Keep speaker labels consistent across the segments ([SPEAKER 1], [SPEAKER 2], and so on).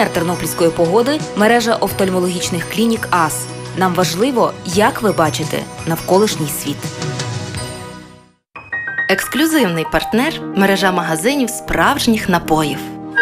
[SPEAKER 1] Партнер тернопільської погоди – мережа офтальмологічних клінік АС. Нам важливо, як ви бачите навколишній світ.
[SPEAKER 2] Ексклюзивний партнер – мережа магазинів справжніх напоїв.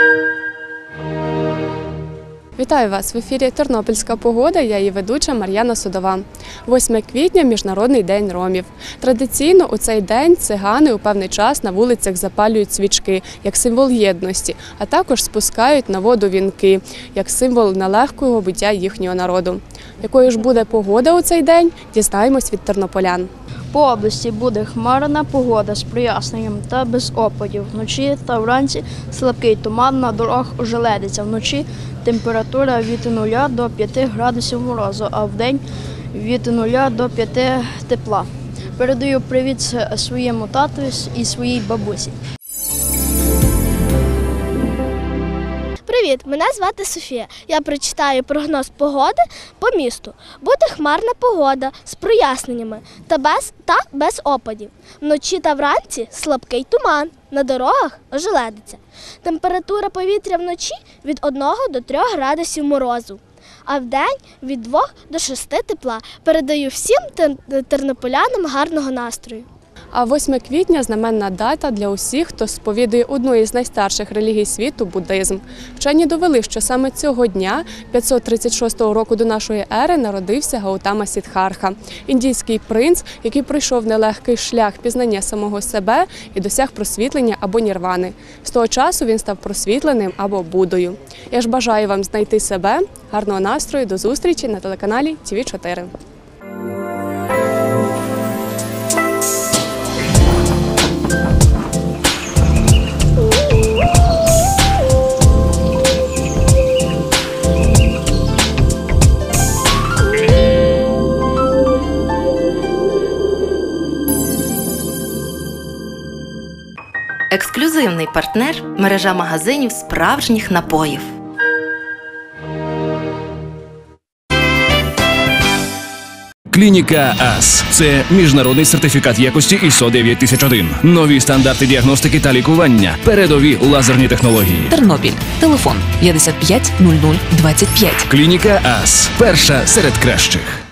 [SPEAKER 3] Вітаю вас! В ефірі «Тернопільська погода», я її ведуча Мар'яна Судова. 8 квітня – Міжнародний день ромів. Традиційно у цей день цигани у певний час на вулицях запалюють свічки, як символ єдності, а також спускають на воду вінки, як символ нелегкого буття їхнього народу. Якою ж буде погода у цей день, дізнаємось від тернополян.
[SPEAKER 4] По області буде хмарна погода з проясненням та без опадів. Вночі та вранці слабкий туман, на дорогах ожеледиться. Вночі температура від 0 до 5 градусів морозу, а вдень від 0 до 5 тепла. Передаю привіт своєму татові і своїй бабусі.
[SPEAKER 5] Привіт, мене звати Софія. Я прочитаю прогноз погоди по місту. Буде хмарна погода з проясненнями та без опадів. Вночі та вранці слабкий туман, на дорогах ожеледиться. Температура повітря вночі від 1 до 3 градусів морозу, а вдень від 2 до 6 тепла. Передаю всім тернополянам гарного настрою.
[SPEAKER 3] А 8 квітня – знаменна дата для усіх, хто сповідує одну із найстарших релігій світу – буддизм. Вчені довели, що саме цього дня, 536 року до нашої ери, народився Гаутама Сіддхартха – індійський принц, який пройшов нелегкий шлях пізнання самого себе і досяг просвітлення або нірвани. З того часу він став просвітленим або Буддою. Я ж бажаю вам знайти себе, гарного настрою, до зустрічі на телеканалі ТВ4.
[SPEAKER 2] Ексклюзивний партнер – мережа магазинів справжніх напоїв.
[SPEAKER 6] Клініка АС – це міжнародний сертифікат якості ISO 9001. Нові стандарти діагностики та лікування. Передові лазерні технології.
[SPEAKER 1] Тернопіль. Телефон 55 00 25.
[SPEAKER 6] Клініка АС – перша серед кращих.